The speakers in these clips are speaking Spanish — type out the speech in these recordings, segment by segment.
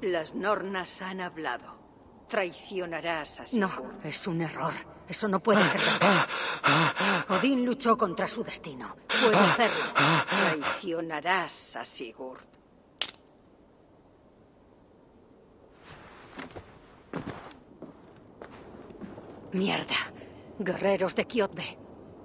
Las Nornas han hablado. Traicionarás a Sigurd. No, es un error. Eso no puede ser verdad. Odín luchó contra su destino. Puede hacerlo. Traicionarás a Sigurd. Mierda. Guerreros de Kjotve.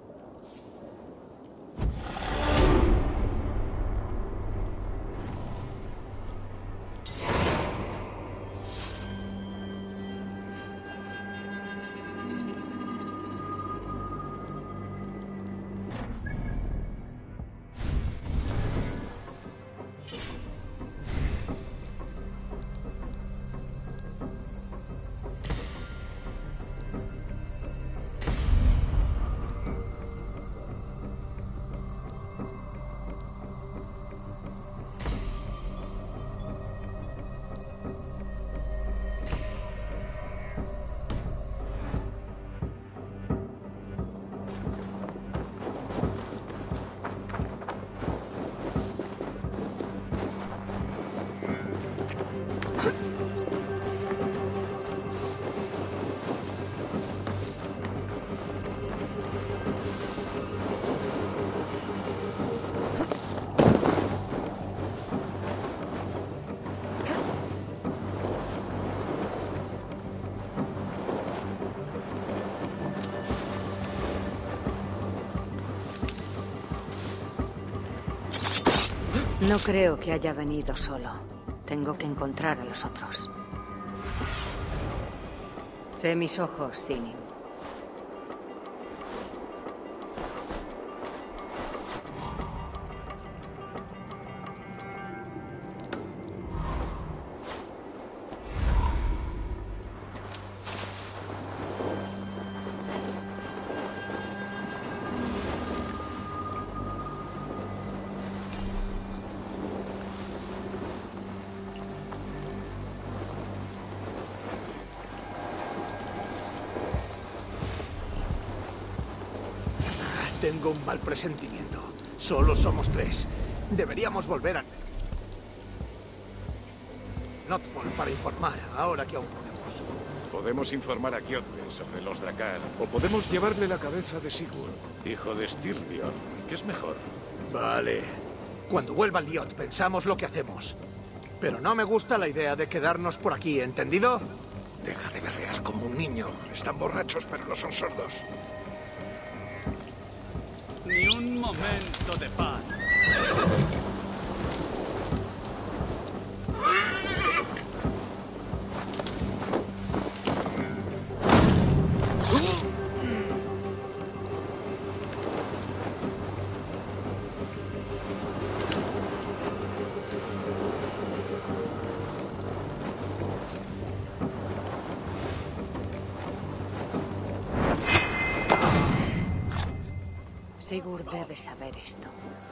No creo que haya venido solo. Tengo que encontrar a los otros. Sé mis ojos, Sinim. Tengo un mal presentimiento. Solo somos 3. Deberíamos volver a Notfall para informar, ahora que aún podemos. Podemos informar a Kjotve sobre los Drakar, o podemos llevarle la cabeza de Sigurd, hijo de Styrbjörn. ¿Qué es mejor? Vale. Cuando vuelva Liot pensamos lo que hacemos. Pero no me gusta la idea de quedarnos por aquí, ¿entendido? Deja de berrear como un niño. Están borrachos, pero no son sordos. Ni un momento de paz. Sigurd debe saber esto.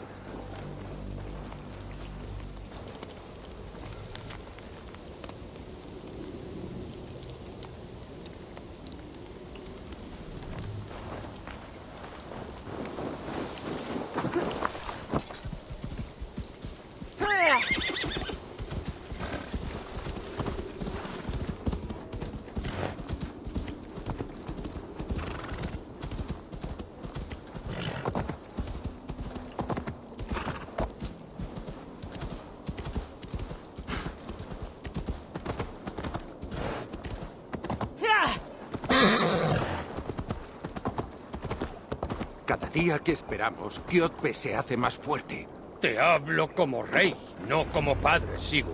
Cada día que esperamos, Kjotve se hace más fuerte. Te hablo como rey, no como padre, Sigurd.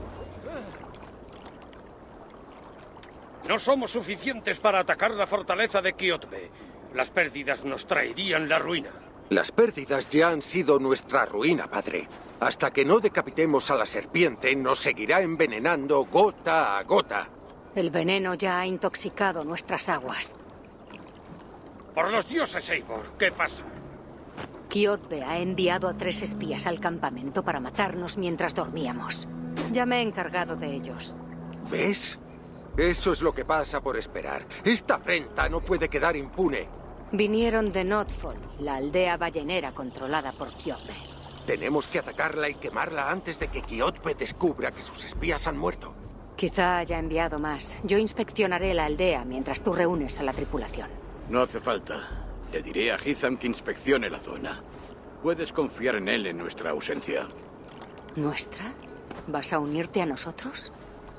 No somos suficientes para atacar la fortaleza de Kjotve. Las pérdidas nos traerían la ruina. Las pérdidas ya han sido nuestra ruina, padre. Hasta que no decapitemos a la serpiente, nos seguirá envenenando gota a gota. El veneno ya ha intoxicado nuestras aguas. Por los dioses, Eivor, ¿qué pasa? Kjotve ha enviado a 3 espías al campamento para matarnos mientras dormíamos. Ya me he encargado de ellos. ¿Ves? Eso es lo que pasa por esperar. Esta afrenta no puede quedar impune. Vinieron de Notfall, la aldea ballenera controlada por Kjotve. Tenemos que atacarla y quemarla antes de que Kjotve descubra que sus espías han muerto. Quizá haya enviado más. Yo inspeccionaré la aldea mientras tú reúnes a la tripulación. No hace falta. Le diré a Hitham que inspeccione la zona. Puedes confiar en él en nuestra ausencia. ¿Nuestra? ¿Vas a unirte a nosotros?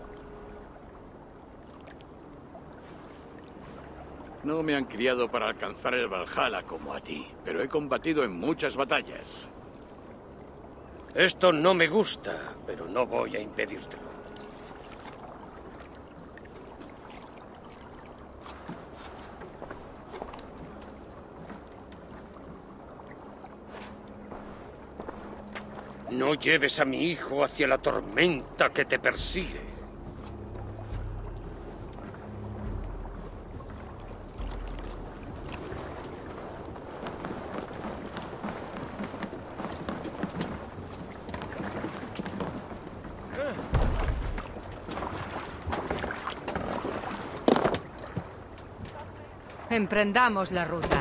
No me han criado para alcanzar el Valhalla como a ti, pero he combatido en muchas batallas. Esto no me gusta, pero no voy a impedírtelo. No lleves a mi hijo hacia la tormenta que te persigue. Emprendamos la ruta.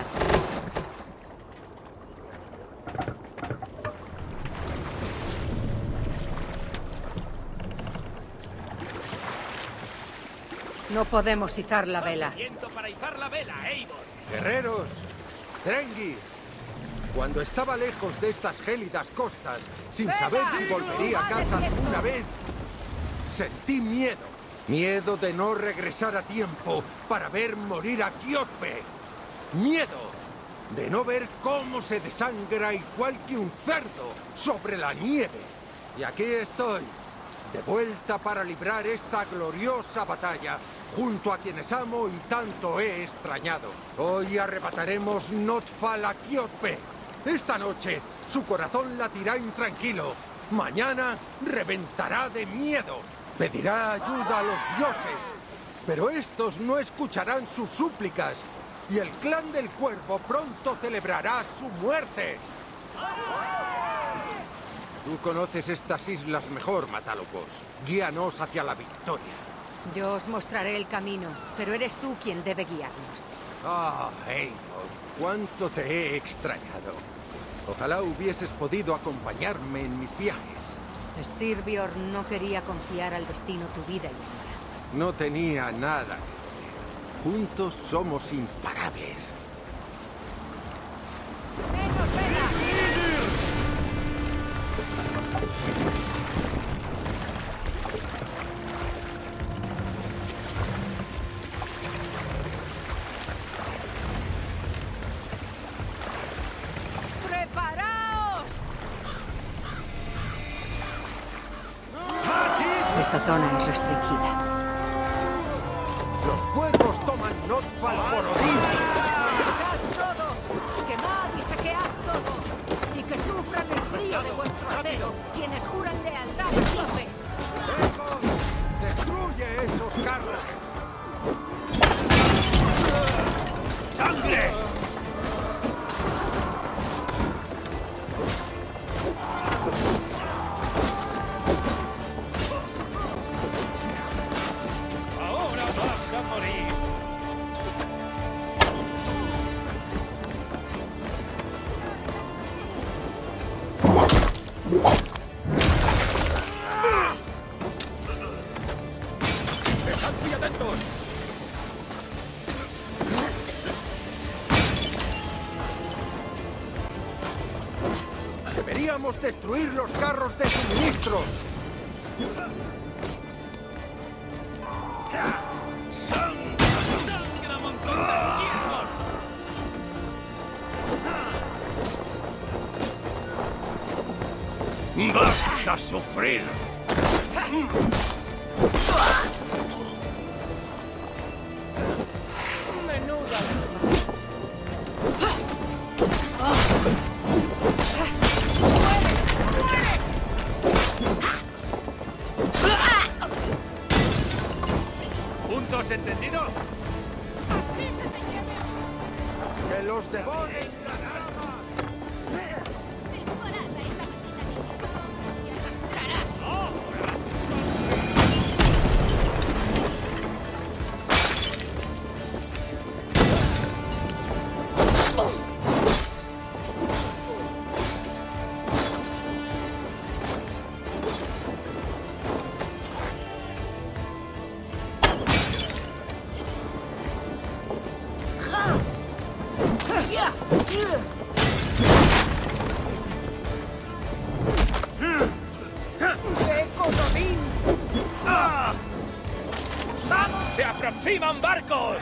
No podemos izar la vela. ¡Viento para izar la vela, Eivor! Guerreros, Drengi, cuando estaba lejos de estas gélidas costas, sin saber si volvería a casa alguna vez, sentí miedo. Miedo de no regresar a tiempo para ver morir a Kiotbe. Miedo de no ver cómo se desangra igual que un cerdo sobre la nieve. Y aquí estoy, de vuelta para librar esta gloriosa batalla junto a quienes amo y tanto he extrañado. Hoy arrebataremos Notfal a Kiotbe. Esta noche su corazón latirá intranquilo. Mañana reventará de miedo. Pedirá ayuda a los dioses, pero estos no escucharán sus súplicas y el clan del Cuervo pronto celebrará su muerte. Tú conoces estas islas mejor, Matálocos. Guíanos hacia la victoria. Yo os mostraré el camino, pero eres tú quien debe guiarnos. Ah, Eivor, cuánto te he extrañado. Ojalá hubieses podido acompañarme en mis viajes. Styrbjörn no quería confiar al destino tu vida y la mía. No tenía nada que ver. Juntos somos imparables. Esta zona es restringida. Los cuervos toman Notfal por Odín. ¡Saquead todo! ¡Quemad y saquead todo! Y que sufran el frío de vuestro acero quienes juran lealtad a Kiotbe. ¡Lejos! ¡Destruye esos carros! ¡Sangre! ¡Ahora vas a morir! ¡Estad muy atentos! Deberíamos destruir los carros de suministros. ¡Sangra montón de estiércol! ¡Vas a sufrir! ¿Puntos entendidos? ¡Que los devoren las llamas! aproximan barcos!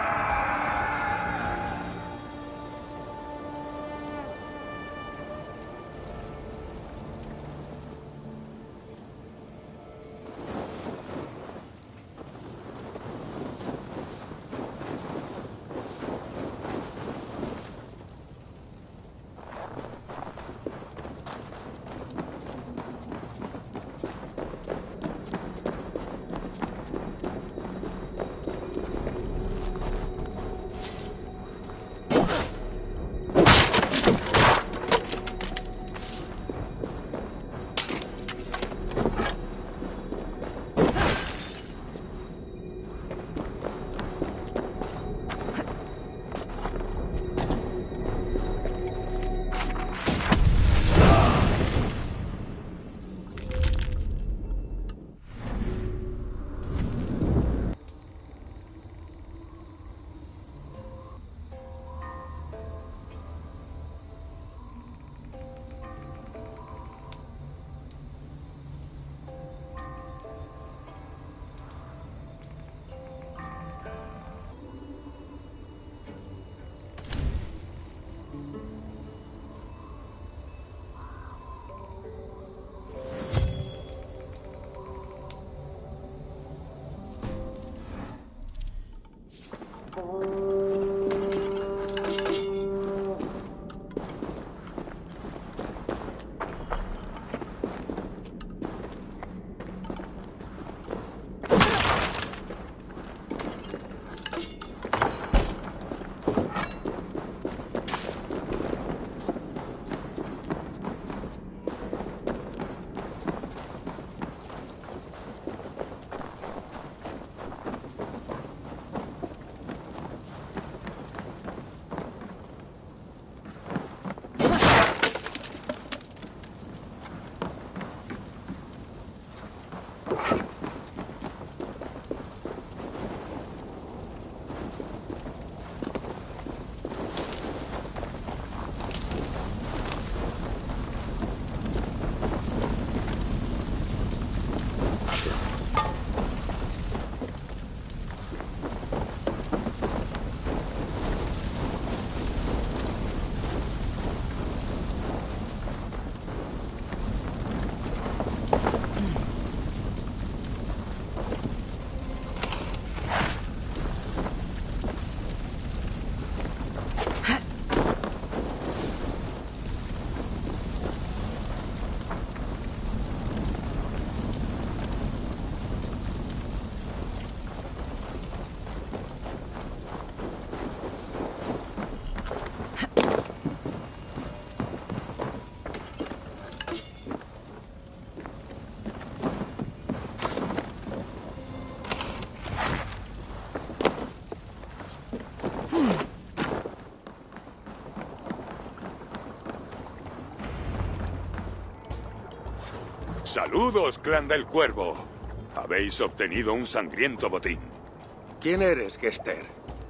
¡Saludos, clan del Cuervo! Habéis obtenido un sangriento botín. ¿Quién eres, Gester?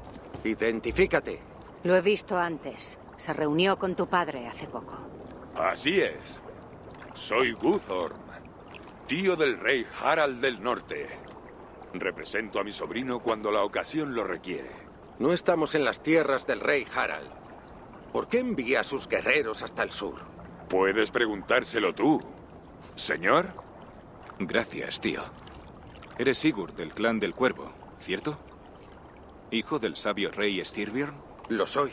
Identifícate. Lo he visto antes. Se reunió con tu padre hace poco. Así es. Soy Guthorm, tío del rey Harald del Norte. Represento a mi sobrino cuando la ocasión lo requiere. No estamos en las tierras del rey Harald. ¿Por qué envía a sus guerreros hasta el sur? Puedes preguntárselo tú, señor. Gracias, tío. Eres Sigurd del clan del Cuervo, ¿cierto? ¿Hijo del sabio rey Styrbjörn? Lo soy.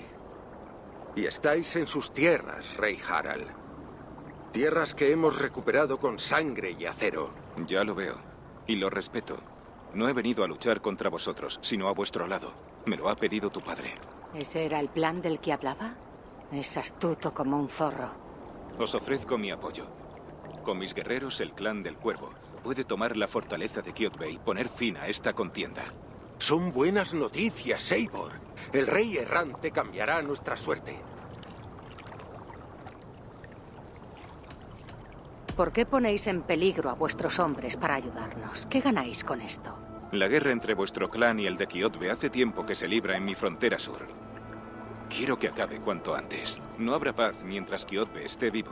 Y estáis en sus tierras, rey Harald. Tierras que hemos recuperado con sangre y acero. Ya lo veo. Y lo respeto. No he venido a luchar contra vosotros, sino a vuestro lado. Me lo ha pedido tu padre. ¿Ese era el plan del que hablaba? Es astuto como un zorro. Os ofrezco mi apoyo. Con mis guerreros, el clan del Cuervo puede tomar la fortaleza de Kjotve y poner fin a esta contienda. Son buenas noticias, Eivor. El rey errante cambiará nuestra suerte. ¿Por qué ponéis en peligro a vuestros hombres para ayudarnos? ¿Qué ganáis con esto? La guerra entre vuestro clan y el de Kjotve hace tiempo que se libra en mi frontera sur. Quiero que acabe cuanto antes. No habrá paz mientras Kjotve esté vivo.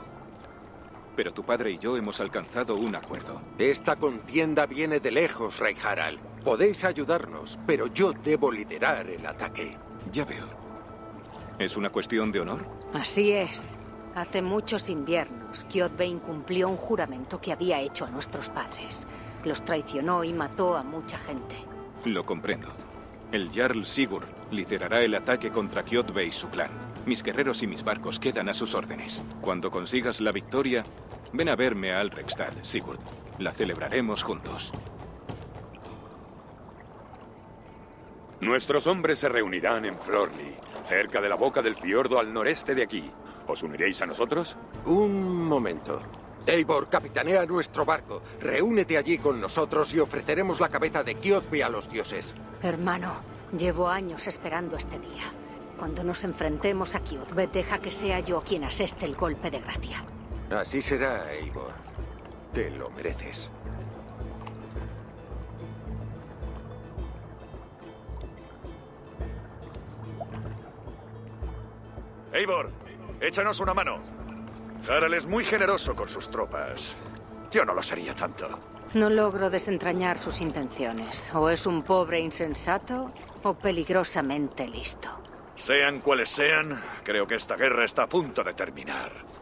Pero tu padre y yo hemos alcanzado un acuerdo. Esta contienda viene de lejos, rey Harald. Podéis ayudarnos, pero yo debo liderar el ataque. Ya veo. ¿Es una cuestión de honor? Así es. Hace muchos inviernos, Kjotve incumplió un juramento que había hecho a nuestros padres. Los traicionó y mató a mucha gente. Lo comprendo. El Jarl Sigurd liderará el ataque contra Kjotve y su clan. Mis guerreros y mis barcos quedan a sus órdenes. Cuando consigas la victoria, ven a verme a Alrekstad, Sigurd. La celebraremos juntos. Nuestros hombres se reunirán en Florli, cerca de la boca del fiordo al noreste de aquí. ¿Os uniréis a nosotros? Un momento. Eivor, capitanea nuestro barco. Reúnete allí con nosotros y ofreceremos la cabeza de Kjotve a los dioses. Hermano, llevo años esperando este día. Cuando nos enfrentemos a Kjotve, deja que sea yo quien aseste el golpe de gracia. Así será, Eivor. Te lo mereces. Eivor, échanos una mano. Harald es muy generoso con sus tropas. Yo no lo sería tanto. No logro desentrañar sus intenciones. O es un pobre insensato, o peligrosamente listo. Sean cuales sean, creo que esta guerra está a punto de terminar.